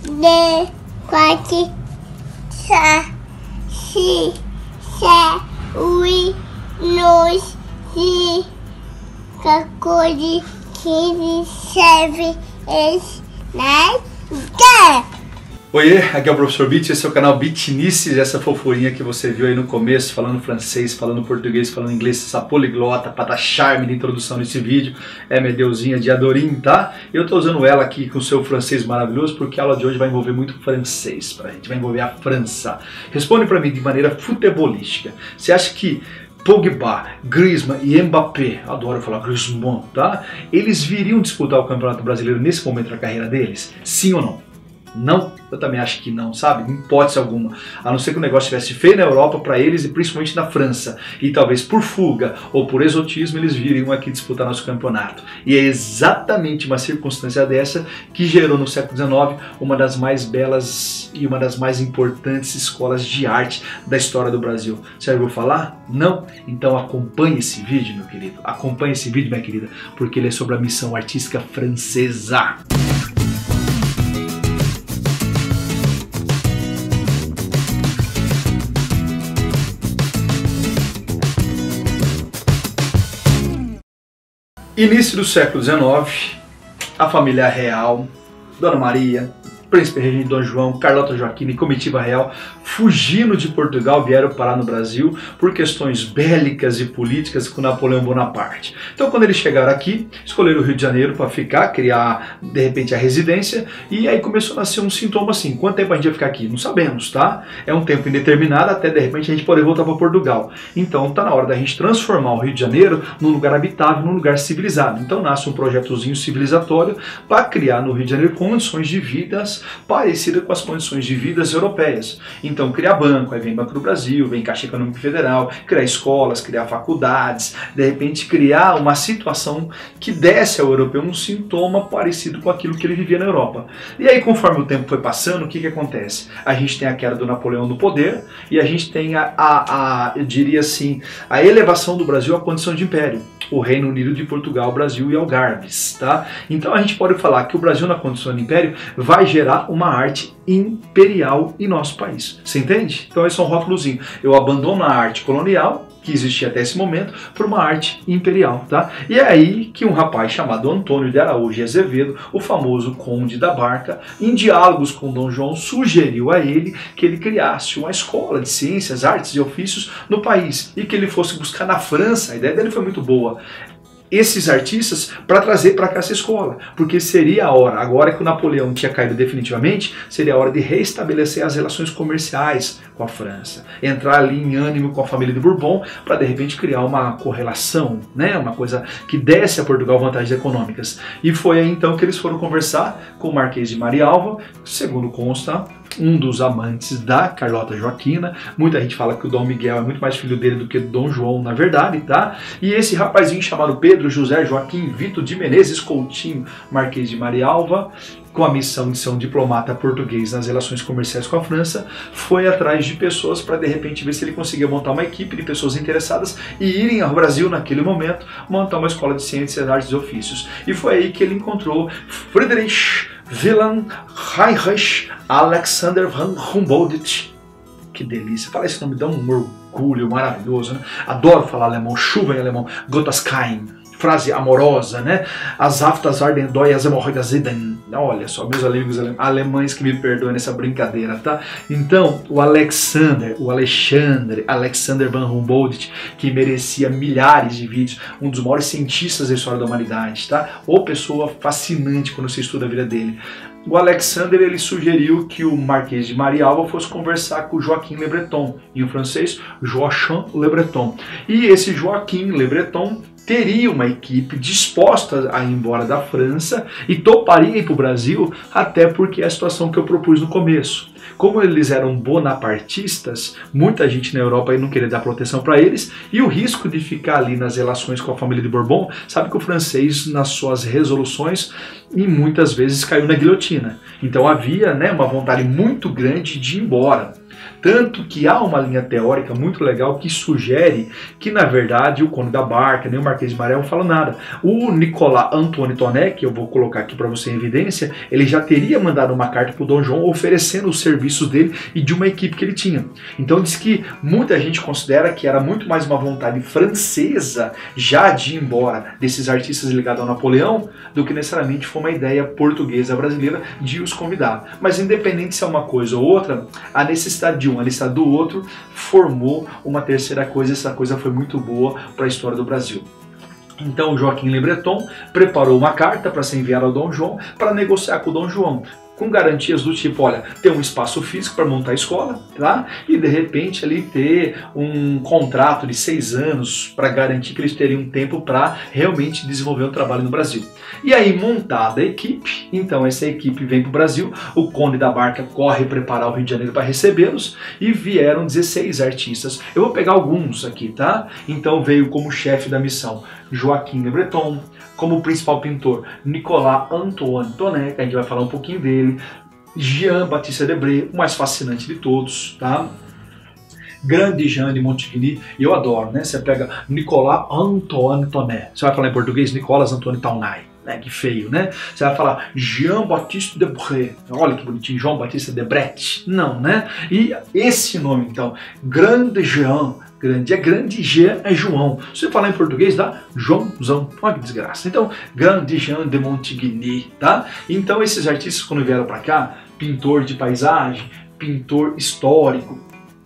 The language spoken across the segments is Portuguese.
2, 4, 6, 7, 8, 9, 10, 14, 15, 17, 18, 19, 10. Oiê, aqui é o Professor Beat, esse é o canal Beatnices, essa fofurinha que você viu aí no começo, falando francês, falando português, falando inglês, essa poliglota, pra dar charme de introdução nesse vídeo, é minha deusinha de Adorim, tá? Eu tô usando ela aqui com o seu francês maravilhoso, porque a aula de hoje vai envolver muito francês pra gente, vai envolver a França. Responde pra mim de maneira futebolística, você acha que Pogba, Griezmann e Mbappé, adoro falar Griezmann, tá? Eles viriam disputar o Campeonato Brasileiro nesse momento da carreira deles? Sim ou não? Não? Eu também acho que não, sabe? Em hipótese alguma. A não ser que o negócio estivesse feio na Europa para eles e principalmente na França. E talvez por fuga ou por exotismo eles viriam aqui disputar nosso campeonato. E é exatamente uma circunstância dessa que gerou no século XIX uma das mais belas e uma das mais importantes escolas de arte da história do Brasil. Você já ouviu falar? Não? Então acompanhe esse vídeo, meu querido. Acompanhe esse vídeo, minha querida, porque ele é sobre a missão artística francesa. Início do século XIX, a família real, Dona Maria, Príncipe Regente Dom João, Carlota Joaquina e comitiva real, fugindo de Portugal, vieram parar no Brasil por questões bélicas e políticas com Napoleão Bonaparte. Então, quando eles chegaram aqui, escolheram o Rio de Janeiro para ficar, criar, de repente, a residência, e aí começou a nascer um sintoma assim: quanto tempo a gente vai ficar aqui? Não sabemos, tá? É um tempo indeterminado até, de repente, a gente poder voltar para Portugal. Então, tá na hora da gente transformar o Rio de Janeiro num lugar habitável, num lugar civilizado. Então, nasce um projetozinho civilizatório para criar no Rio de Janeiro condições de vidas parecidas com as condições de vidas europeias. Então, criar banco, aí vem Banco do Brasil, vem Caixa Econômica Federal, criar escolas, criar faculdades, de repente criar uma situação que desse ao europeu um sintoma parecido com aquilo que ele vivia na Europa. E aí, conforme o tempo foi passando, o que acontece? A gente tem a queda do Napoleão no poder e a gente tem eu diria assim, a elevação do Brasil à condição de império. O Reino Unido de Portugal, Brasil e Algarves, tá? Então a gente pode falar que o Brasil na condição de império vai gerar uma arte imperial em nosso país. Você entende? Então esse é um rótulozinho. Eu abandono a arte colonial, que existia até esse momento, por uma arte imperial, tá? E é aí que um rapaz chamado Antônio de Araújo e Azevedo, o famoso Conde da Barca, em diálogos com Dom João, sugeriu a ele que ele criasse uma escola de ciências, artes e ofícios no país e que ele fosse buscar na França. A ideia dele foi muito boa. Esses artistas para trazer para cá essa escola, porque seria a hora, agora que o Napoleão tinha caído definitivamente, seria a hora de restabelecer as relações comerciais com a França, entrar ali em ânimo com a família de Bourbon para de repente criar uma correlação, né, uma coisa que desse a Portugal vantagens econômicas. E foi aí então que eles foram conversar com o Marquês de Marialva, segundo consta, um dos amantes da Carlota Joaquina. Muita gente fala que o Dom Miguel é muito mais filho dele do que do Dom João, na verdade, tá? E esse rapazinho chamado Pedro José Joaquim Vitor de Menezes Coutinho, Marquês de Marialva, com a missão de ser um diplomata português nas relações comerciais com a França, foi atrás de pessoas para de repente ver se ele conseguia montar uma equipe de pessoas interessadas e irem ao Brasil naquele momento montar uma escola de ciências, artes e ofícios. E foi aí que ele encontrou Friedrich Wilhelm Heinrich Alexander von Humboldt. Que delícia, falar esse nome dá um orgulho maravilhoso, né? Adoro falar alemão, chuva em alemão, Gotteskeim. Frase amorosa, né? As aftas ardem dói, as hemorroidas idem. Olha só, meus amigos alemães que me perdoem nessa brincadeira, tá? Então, o Alexander von Humboldt, que merecia milhares de vídeos, um dos maiores cientistas da história da humanidade, tá? Ou pessoa fascinante quando você estuda a vida dele. O Alexander, ele sugeriu que o Marquês de Marialva fosse conversar com o Joaquim Le Breton, em francês, Joachim Le Breton. E esse Joaquim Le Breton teria uma equipe disposta a ir embora da França e toparia ir para o Brasil, até porque é a situação que eu propus no começo. Como eles eram bonapartistas, muita gente na Europa aí não queria dar proteção para eles, e o risco de ficar ali nas relações com a família de Bourbon, sabe que o francês, nas suas resoluções, e muitas vezes caiu na guilhotina. Então havia, né, uma vontade muito grande de ir embora. Tanto que há uma linha teórica muito legal que sugere que, na verdade, o Conde da Barca, nem o Marquês de Maré não falam nada. O Nicolas Antoine Tonnet, que eu vou colocar aqui para você em evidência, ele já teria mandado uma carta para o Dom João oferecendo os serviços dele e de uma equipe que ele tinha. Então diz que muita gente considera que era muito mais uma vontade francesa já de ir embora desses artistas ligados ao Napoleão do que necessariamente foi uma ideia portuguesa brasileira de os convidar. Mas independente se é uma coisa ou outra, a necessidade de um, a necessidade do outro, formou uma terceira coisa. Essa coisa foi muito boa para a história do Brasil. Então Joaquim Le Breton preparou uma carta para ser enviada ao Dom João para negociar com o Dom João, com garantias do tipo, olha, ter um espaço físico para montar a escola, tá? E de repente ali ter um contrato de 6 anos para garantir que eles teriam tempo para realmente desenvolver um trabalho no Brasil. E aí, montada a equipe, então essa equipe vem para o Brasil, o Conde da Barca corre preparar o Rio de Janeiro para recebê-los, e vieram 16 artistas. Eu vou pegar alguns aqui, tá? Então veio como chefe da missão Joaquim Le Breton, como principal pintor Nicolas Antoine Tonnet, que a gente vai falar um pouquinho dele, Jean-Baptiste Debré, o mais fascinante de todos, tá? Grande Jean de Montigny, e eu adoro, né? Você pega Nicolas Antoine Tonnet, você vai falar em português Nicolas Antoine Tonnet, né? Que feio, né? Você vai falar Jean-Baptiste Debré, olha que bonitinho, Jean-Baptiste Debret, não, né? E esse nome, então, Grande Jean, grande é grande, Jean é João. Se você falar em português, dá Joãozão. Olha que desgraça. Então, Grande Jean de Montigny, tá? Então, esses artistas, quando vieram para cá, pintor de paisagem, pintor histórico,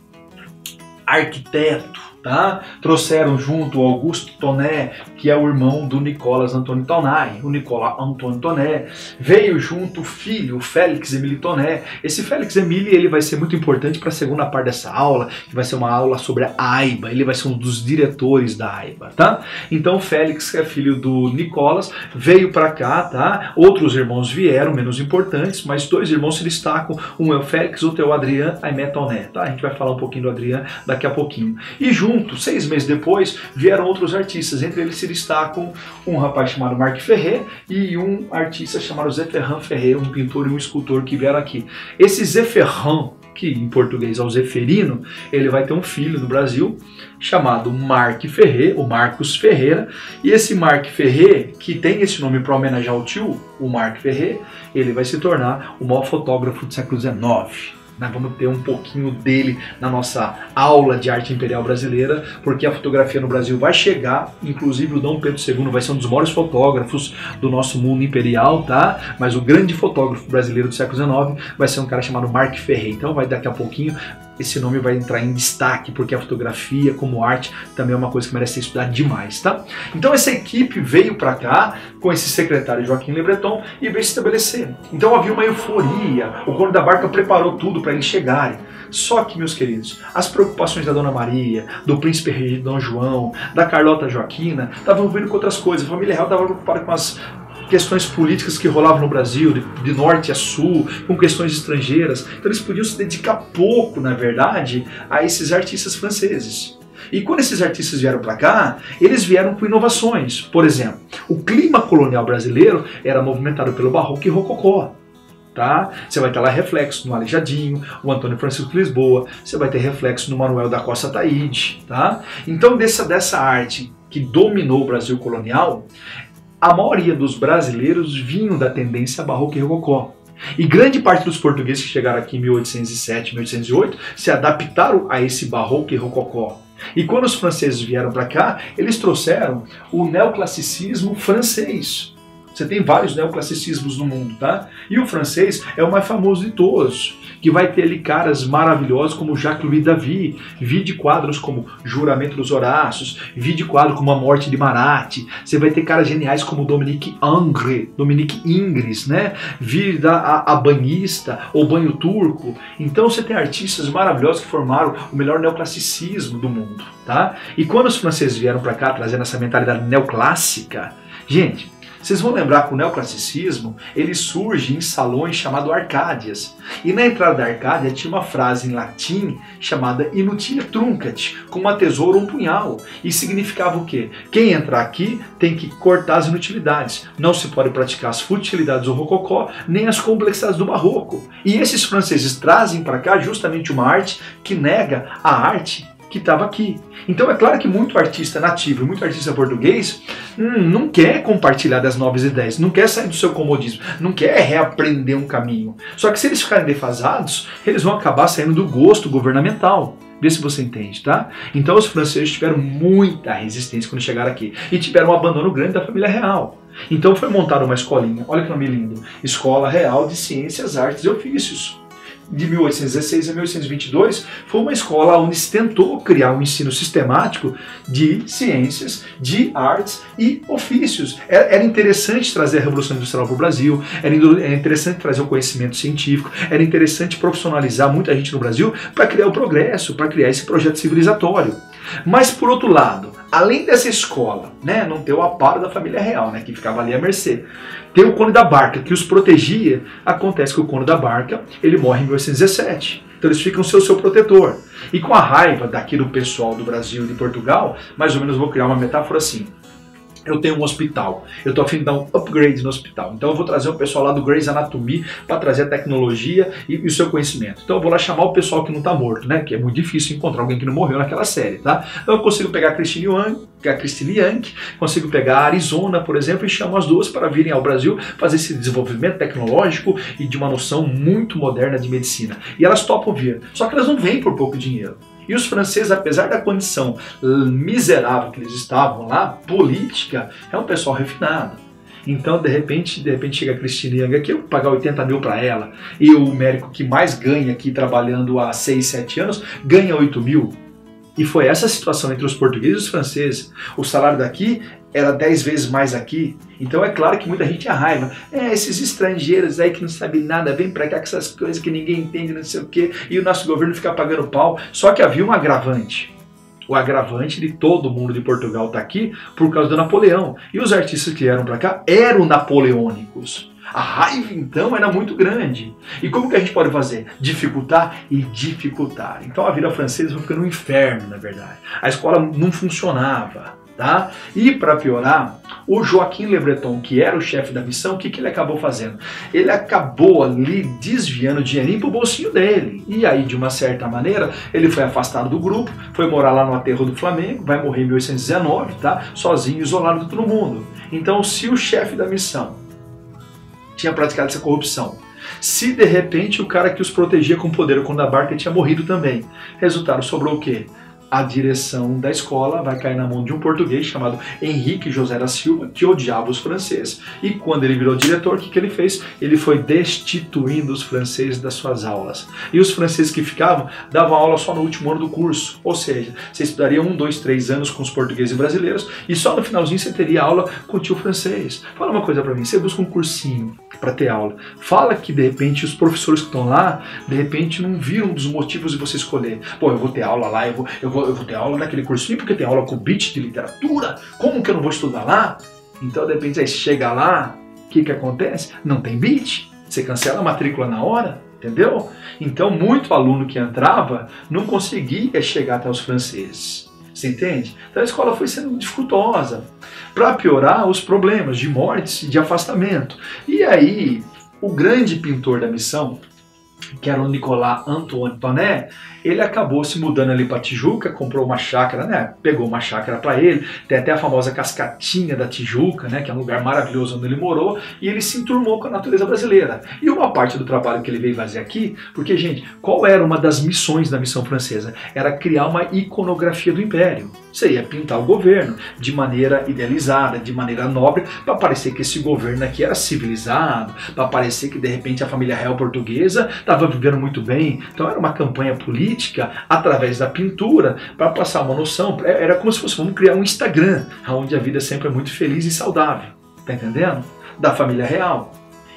arquiteto, tá? Trouxeram junto o Auguste Tonnet, que é o irmão do Nicolas Antoine Tonnet, o Nicolas Antoine Tonnet. Veio junto o filho, o Félix Émile Tonnet. Esse Félix Émile, ele vai ser muito importante para a segunda parte dessa aula, que vai ser uma aula sobre a AIBA. Ele vai ser um dos diretores da AIBA, tá? Então o Félix, que é filho do Nicolas, veio para cá, tá? Outros irmãos vieram, menos importantes, mas 2 irmãos se destacam. Um é o Félix, outro é o Adrien Aimé Tonnet, tá? A gente vai falar um pouquinho do Adrien daqui a pouquinho. E junto, 6 meses depois, vieram outros artistas. Entre eles se destacam um rapaz chamado Marc Ferré e um artista chamado Zé Ferran Ferré, um pintor e um escultor que vieram aqui. Esse Zé Ferran, que em português é o Zeferino, ele vai ter um filho no Brasil chamado Marc Ferré, o Marcos Ferreira, e esse Marc Ferré, que tem esse nome para homenagear o tio, o Marc Ferré, ele vai se tornar o maior fotógrafo do século XIX. Nós vamos ter um pouquinho dele na nossa aula de arte imperial brasileira, porque a fotografia no Brasil vai chegar, inclusive o Dom Pedro II vai ser um dos maiores fotógrafos do nosso mundo imperial, tá? Mas o grande fotógrafo brasileiro do século XIX vai ser um cara chamado Marc Ferré. Então vai daqui a pouquinho, esse nome vai entrar em destaque, porque a fotografia como arte também é uma coisa que merece ser estudada demais, tá? Então essa equipe veio para cá com esse secretário Joaquim Le Breton e veio se estabelecer. Então havia uma euforia, o Conde da Barca preparou tudo para eles chegarem. Só que, meus queridos, as preocupações da Dona Maria, do príncipe regente Dom João, da Carlota Joaquina, estavam envolvendo com outras coisas. A família real estava preocupada com as questões políticas que rolavam no Brasil, de norte a sul, com questões estrangeiras. Então eles podiam se dedicar pouco, na verdade, a esses artistas franceses. E quando esses artistas vieram para cá, eles vieram com inovações. Por exemplo, o clima colonial brasileiro era movimentado pelo Barroco e Rococó. Tá? Você vai ter lá reflexo no Aleijadinho, o Antônio Francisco de Lisboa, você vai ter reflexo no Manuel da Costa Taide. Tá? Então dessa arte que dominou o Brasil colonial, a maioria dos brasileiros vinham da tendência barroca e rococó. E grande parte dos portugueses que chegaram aqui em 1807, 1808 se adaptaram a esse barroco e rococó. E quando os franceses vieram para cá, eles trouxeram o neoclassicismo francês. Você tem vários neoclassicismos no mundo, tá? E o francês é o mais famoso de todos, que vai ter ali caras maravilhosos como Jacques-Louis David, vi de quadros como Juramento dos Horácios, vi de quadro como A Morte de Marat. Você vai ter caras geniais como Dominique Ingres, né? Vi a Banhista ou Banho Turco. Então você tem artistas maravilhosos que formaram o melhor neoclassicismo do mundo, tá? E quando os franceses vieram para cá trazendo essa mentalidade neoclássica, gente, Vocês vão lembrar que o neoclassicismo, ele surge em salões chamados Arcádias. E na entrada da Arcádia tinha uma frase em latim chamada Inutilia truncat, como a tesoura ou um punhal. E significava o quê? Quem entrar aqui tem que cortar as inutilidades. Não se pode praticar as futilidades do rococó, nem as complexidades do barroco. E esses franceses trazem para cá justamente uma arte que nega a arte que estava aqui. Então é claro que muito artista nativo e muito artista português não quer compartilhar das novas ideias, não quer sair do seu comodismo, não quer reaprender um caminho. Só que se eles ficarem defasados, eles vão acabar saindo do gosto governamental. Vê se você entende, tá? Então os franceses tiveram muita resistência quando chegaram aqui e tiveram um abandono grande da família real. Então foi montada uma escolinha, olha que nome lindo, Escola Real de Ciências, Artes e Ofícios. De 1816 a 1822, foi uma escola onde se tentou criar um ensino sistemático de ciências, de artes e ofícios. Era interessante trazer a Revolução Industrial para o Brasil, era interessante trazer o conhecimento científico, era interessante profissionalizar muita gente no Brasil para criar o progresso, para criar esse projeto civilizatório. Mas, por outro lado, além dessa escola, né, não ter o amparo da família real, né, que ficava ali à mercê, ter o Conde da Barca, que os protegia. Acontece que o Conde da Barca, ele morre em 1817. Então eles ficam sem o seu protetor. E com a raiva daqui do pessoal do Brasil e de Portugal, mais ou menos vou criar uma metáfora assim. Eu tenho um hospital, eu estou a fim de dar um upgrade no hospital. Então eu vou trazer o pessoal lá do Grey's Anatomy para trazer a tecnologia e o seu conhecimento. Então eu vou lá chamar o pessoal que não está morto, né? Que é muito difícil encontrar alguém que não morreu naquela série, tá? Então eu consigo pegar a Christine Young, consigo pegar a Arizona, por exemplo, e chamo as duas para virem ao Brasil fazer esse desenvolvimento tecnológico e de uma noção muito moderna de medicina. E elas topam vir, só que elas não vêm por pouco dinheiro. E os franceses, apesar da condição miserável que eles estavam lá, política, é um pessoal refinado. Então, de repente chega a Christine Young aqui, eu vou pagar 80 mil para ela, e o médico que mais ganha aqui trabalhando há 6, 7 anos, ganha 8 mil. E foi essa situação entre os portugueses e os franceses. O salário daqui era 10 vezes mais aqui. Então é claro que muita gente tinha raiva. Esses estrangeiros aí que não sabem nada, vem pra cá com essas coisas que ninguém entende, não sei o quê, e o nosso governo fica pagando pau. Só que havia um agravante. O agravante de todo mundo de Portugal estar aqui por causa do Napoleão. E os artistas que vieram pra cá eram napoleônicos. A raiva, então, era muito grande. E como que a gente pode fazer? Dificultar e dificultar. Então a vida francesa foi ficando um inferno, na verdade. A escola não funcionava, tá? E para piorar, o Joaquim Le Breton, que era o chefe da missão, o que ele acabou fazendo? Ele acabou ali desviando dinheirinho pro bolsinho dele. E aí, de uma certa maneira, ele foi afastado do grupo, foi morar lá no aterro do Flamengo, vai morrer em 1819, tá? Sozinho, isolado de todo mundo. Então, se o chefe da missão tinha praticado essa corrupção, se de repente o cara que os protegia com poder, o Conde da Barca, tinha morrido também, resultado, sobrou o quê? A direção da escola vai cair na mão de um português chamado Henrique José da Silva, que odiava os franceses. E quando ele virou diretor, o que ele fez? Ele foi destituindo os franceses das suas aulas. E os franceses que ficavam davam aula só no último ano do curso. Ou seja, você estudaria 1, 2, 3 anos com os portugueses e brasileiros e só no finalzinho você teria aula com o tio francês. Fala uma coisa pra mim, você busca um cursinho para ter aula. Fala que de repente os professores que estão lá, de repente não viram um dos motivos de você escolher. Pô, eu vou ter aula lá, eu vou ter aula naquele cursinho porque tem aula com beat de literatura, como que eu não vou estudar lá? Então de repente aí chega lá, o que acontece? Não tem beat, você cancela a matrícula na hora, entendeu? Então muito aluno que entrava não conseguia chegar até os franceses, você entende? Então a escola foi sendo dificultosa, para piorar os problemas de mortes e de afastamento. E aí o grande pintor da missão, que era o Nicolas Antoine Panet, ele acabou se mudando ali para Tijuca, comprou uma chácara, né? Pegou uma chácara para ele, tem até a famosa Cascatinha da Tijuca, né? Que é um lugar maravilhoso onde ele morou, e ele se enturmou com a natureza brasileira. E uma parte do trabalho que ele veio fazer aqui, porque, gente, qual era uma das missões da missão francesa? Era criar uma iconografia do Império. Você ia pintar o governo de maneira idealizada, de maneira nobre, para parecer que esse governo aqui era civilizado, para parecer que, de repente, a família real portuguesa estava vivendo muito bem. Então era uma campanha política através da pintura para passar uma noção. Era como se fosse, vamos criar um Instagram, onde a vida sempre é muito feliz e saudável, tá entendendo? Da família real.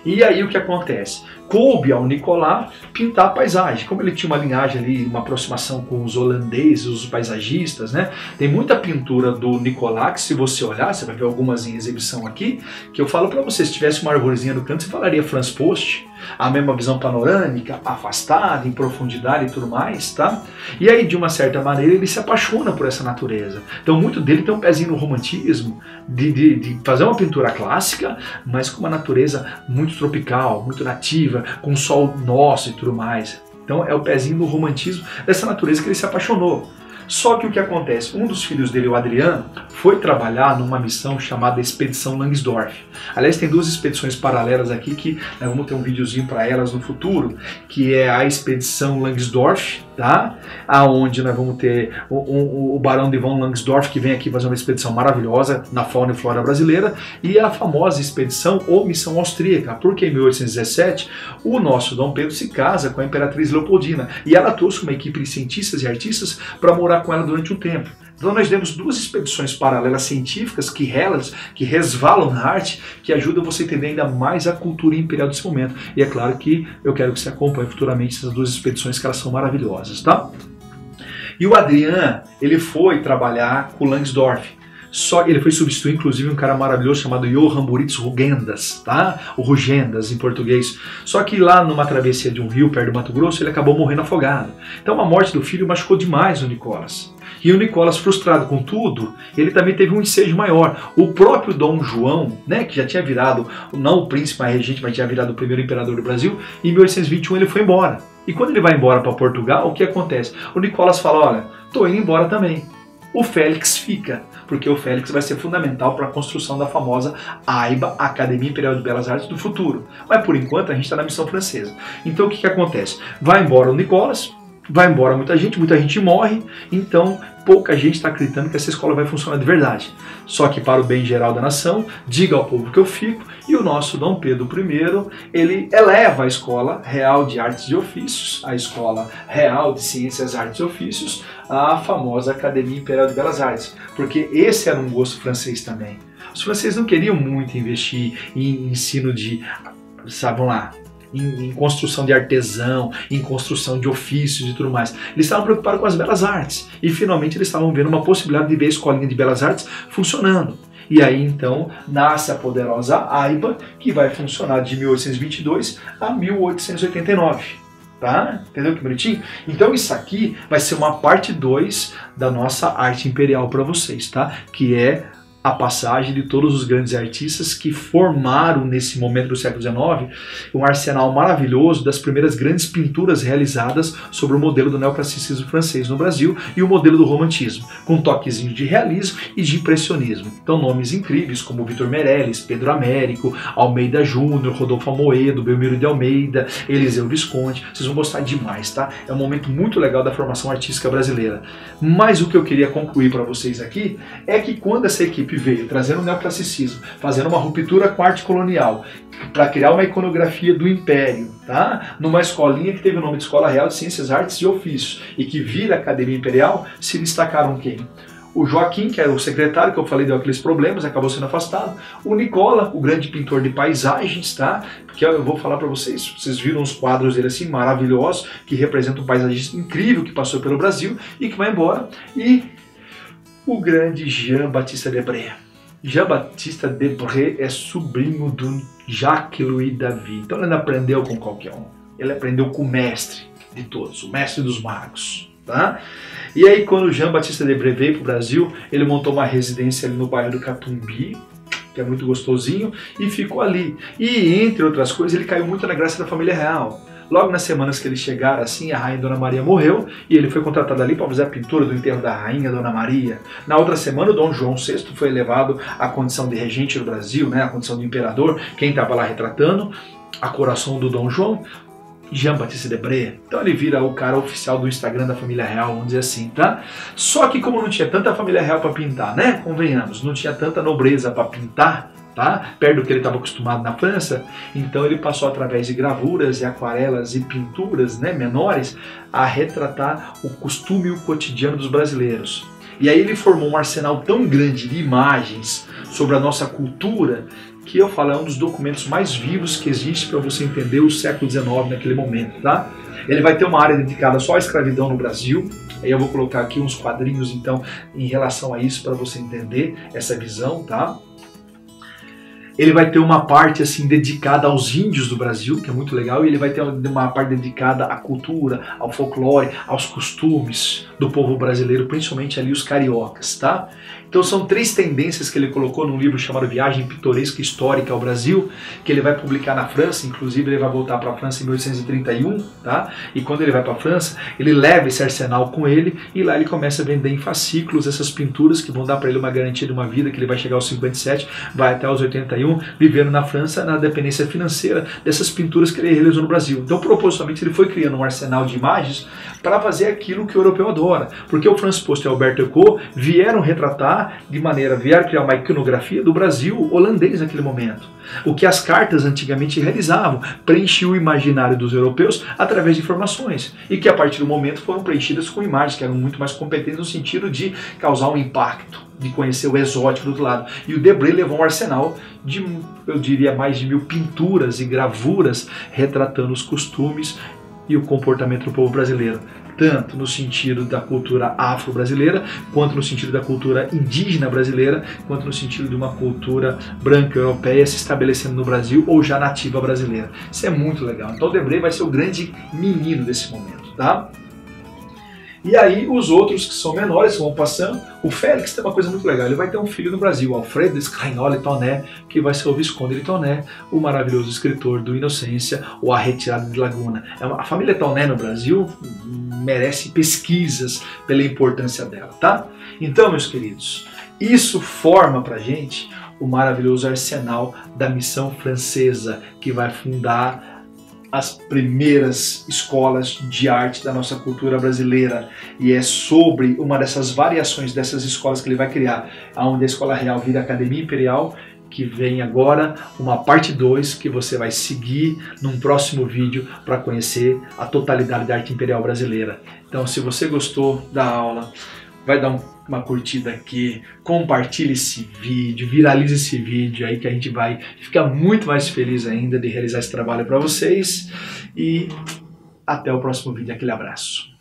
E aí o que acontece? Coube ao Nicolas pintar a paisagem. Como ele tinha uma linhagem ali, uma aproximação com os holandeses, os paisagistas, né? Tem muita pintura do Nicolas que, se você olhar, você vai ver algumas em exibição aqui, que eu falo para você, se tivesse uma arvorezinha no canto, você falaria Franz Post, a mesma visão panorâmica, afastada, em profundidade e tudo mais, tá? E aí, de uma certa maneira, ele se apaixona por essa natureza. Então, muito dele tem um pezinho no romantismo, de fazer uma pintura clássica, mas com uma natureza muito tropical, muito nativa, com sol nosso e tudo mais. Então, é o pezinho no romantismo dessa natureza que ele se apaixonou. Só que o que acontece? Um dos filhos dele, o Adriano, foi trabalhar numa missão chamada Expedição Langsdorff. Aliás, tem duas expedições paralelas aqui que nós vamos ter um videozinho para elas no futuro, que é a Expedição Langsdorff, tá? Aonde nós vamos ter o Barão de von Langsdorff, que vem aqui fazer uma expedição maravilhosa na fauna e flora brasileira, e a famosa expedição ou missão austríaca, porque em 1817 o nosso Dom Pedro se casa com a Imperatriz Leopoldina e ela trouxe uma equipe de cientistas e artistas para morar com ela durante um tempo. Então nós temos duas expedições paralelas científicas que resvalam na arte, que ajudam você a entender ainda mais a cultura imperial desse momento. E é claro que eu quero que você acompanhe futuramente essas duas expedições, que elas são maravilhosas, tá? E o Adrian, ele foi trabalhar com o Langsdorff. Só ele foi substituir, inclusive, um cara maravilhoso chamado Johann Buritz Rugendas, tá? O Rugendas, em português. Só que lá numa travessia de um rio perto do Mato Grosso, ele acabou morrendo afogado. Então a morte do filho machucou demais o Nicolas. E o Nicolas, frustrado com tudo, ele também teve um ensejo maior. O próprio Dom João, né, que já tinha virado, não o príncipe regente, mas tinha virado o primeiro imperador do Brasil, em 1821 ele foi embora. E quando ele vai embora para Portugal, o que acontece? O Nicolas fala, olha, tô indo embora também. O Félix fica, porque o Félix vai ser fundamental para a construção da famosa AIBA, Academia Imperial de Belas Artes do futuro. Mas por enquanto a gente está na missão francesa. Então o que acontece? Vai embora o Nicolas, vai embora muita gente morre, então pouca gente está acreditando que essa escola vai funcionar de verdade. Só que para o bem geral da nação, diga ao povo que eu fico, e o nosso Dom Pedro I, ele eleva a Escola Real de Artes e Ofícios, a Escola Real de Ciências, Artes e Ofícios, a famosa Academia Imperial de Belas Artes, porque esse era um gosto francês também. Os franceses não queriam muito investir em ensino de, sabe, vamos lá, em construção de artesão, em construção de ofícios e tudo mais. Eles estavam preocupados com as belas artes e finalmente eles estavam vendo uma possibilidade de ver a escolinha de belas artes funcionando. E aí então nasce a poderosa AIBA, que vai funcionar de 1822 a 1889. Tá? Entendeu que bonitinho? Então isso aqui vai ser uma parte 2 da nossa arte imperial para vocês, tá? Que é a passagem de todos os grandes artistas que formaram nesse momento do século XIX um arsenal maravilhoso das primeiras grandes pinturas realizadas sobre o modelo do neoclassicismo francês no Brasil e o modelo do romantismo, com toquezinho de realismo e de impressionismo. Então nomes incríveis como Vitor Meirelles, Pedro Américo, Almeida Júnior, Rodolfo Amoedo, Belmiro de Almeida, Eliseu Visconti, vocês vão gostar demais, tá? É um momento muito legal da formação artística brasileira. Mas o que eu queria concluir para vocês aqui é que quando essa equipe veio trazendo o neoclassicismo, fazendo uma ruptura com a arte colonial, para criar uma iconografia do Império, tá? Numa escolinha que teve o nome de Escola Real de Ciências, Artes e Ofícios, e que vira Academia Imperial, se destacaram quem? O Joaquim, que era o secretário, que eu falei, deu aqueles problemas, acabou sendo afastado. O Nicola, o grande pintor de paisagens, tá? Porque eu vou falar para vocês, vocês viram os quadros dele assim, maravilhosos, que representam um paisagista incrível que passou pelo Brasil e que vai embora. E o grande Jean-Baptiste Debré. Jean-Baptiste Debré é sobrinho do Jacques-Louis David. Então ele não aprendeu com qualquer um. Ele aprendeu com o mestre de todos, o mestre dos magos. Tá? E aí quando o Jean-Baptiste Debré veio para o Brasil, ele montou uma residência ali no bairro do Catumbi, que é muito gostosinho, e ficou ali. E entre outras coisas, ele caiu muito na graça da família real. Logo nas semanas que eles chegaram, assim, a rainha Dona Maria morreu e ele foi contratado ali para fazer a pintura do enterro da rainha Dona Maria. Na outra semana, o Dom João VI foi elevado à condição de regente do Brasil, né, à condição de imperador. Quem estava lá retratando a coração do Dom João? Jean-Baptiste Debré. Então ele vira o cara oficial do Instagram da família real, vamos dizer assim, tá? Só que como não tinha tanta família real para pintar, né? Convenhamos, não tinha tanta nobreza para pintar, tá? Perto do que ele estava acostumado na França, então ele passou através de gravuras e aquarelas e pinturas, né, menores, a retratar o costume e o cotidiano dos brasileiros. E aí ele formou um arsenal tão grande de imagens sobre a nossa cultura que eu falo é um dos documentos mais vivos que existe para você entender o século XIX naquele momento, tá? Ele vai ter uma área dedicada só à escravidão no Brasil. Aí eu vou colocar aqui uns quadrinhos, então, em relação a isso, para você entender essa visão, tá? Ele vai ter uma parte assim dedicada aos índios do Brasil, que é muito legal, e ele vai ter uma parte dedicada à cultura, ao folclore, aos costumes do povo brasileiro, principalmente ali os cariocas, tá? Então são 3 tendências que ele colocou num livro chamado Viagem Pitoresca Histórica ao Brasil, que ele vai publicar na França. Inclusive ele vai voltar para a França em 1831, tá? E quando ele vai para a França, ele leva esse arsenal com ele, e lá ele começa a vender em fascículos essas pinturas que vão dar para ele uma garantia de uma vida, que ele vai chegar aos 57, vai até aos 81, vivendo na França, na dependência financeira dessas pinturas que ele realizou no Brasil. Então propositalmente ele foi criando um arsenal de imagens para fazer aquilo que o europeu adora, porque o Franz Post e o Albert Eco vieram retratar vieram criar uma iconografia do Brasil holandês naquele momento. O que as cartas antigamente realizavam, preenchiam o imaginário dos europeus através de informações, e que a partir do momento foram preenchidas com imagens que eram muito mais competentes no sentido de causar um impacto, de conhecer o exótico do outro lado. E o Debré levou um arsenal de, eu diria, mais de 1000 pinturas e gravuras retratando os costumes e o comportamento do povo brasileiro, tanto no sentido da cultura afro-brasileira, quanto no sentido da cultura indígena brasileira, quanto no sentido de uma cultura branca europeia se estabelecendo no Brasil ou já nativa brasileira. Isso é muito legal. Então o Debré vai ser o grande menino desse momento, tá? E aí os outros que são menores vão passando. O Félix tem uma coisa muito legal, ele vai ter um filho no Brasil, Alfredo Scagnoli Toné, que vai ser o Visconde de Toné, o maravilhoso escritor do Inocência, ou A Retirada de Laguna. A família Toné no Brasil merece pesquisas pela importância dela, tá? Então, meus queridos, isso forma pra gente o maravilhoso arsenal da missão francesa, que vai fundar as primeiras escolas de arte da nossa cultura brasileira, e é sobre uma dessas variações dessas escolas que ele vai criar, onde a Escola Real vira Academia Imperial, que vem agora uma parte 2 que você vai seguir num próximo vídeo para conhecer a totalidade da arte imperial brasileira. Então, se você gostou da aula, vai dar uma curtida aqui, compartilhe esse vídeo, viralize esse vídeo aí, que a gente vai ficar muito mais feliz ainda de realizar esse trabalho para vocês. E até o próximo vídeo. Aquele abraço.